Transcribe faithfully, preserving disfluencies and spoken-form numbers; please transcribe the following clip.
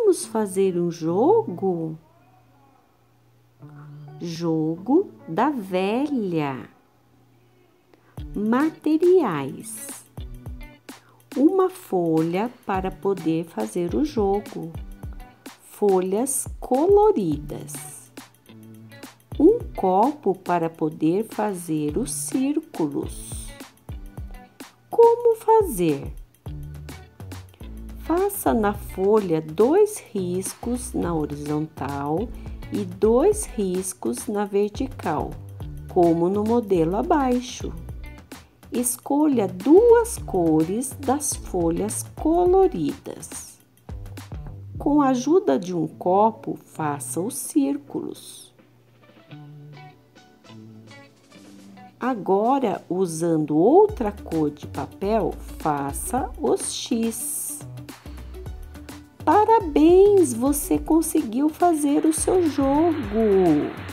Vamos fazer um jogo? Jogo da velha. Materiais: uma folha para poder fazer o jogo, folhas coloridas, um copo para poder fazer os círculos. Como fazer? Faça na folha dois riscos na horizontal e dois riscos na vertical, como no modelo abaixo. Escolha duas cores das folhas coloridas. Com a ajuda de um copo, faça os círculos. Agora, usando outra cor de papel, faça os X. Parabéns, você conseguiu fazer o seu jogo!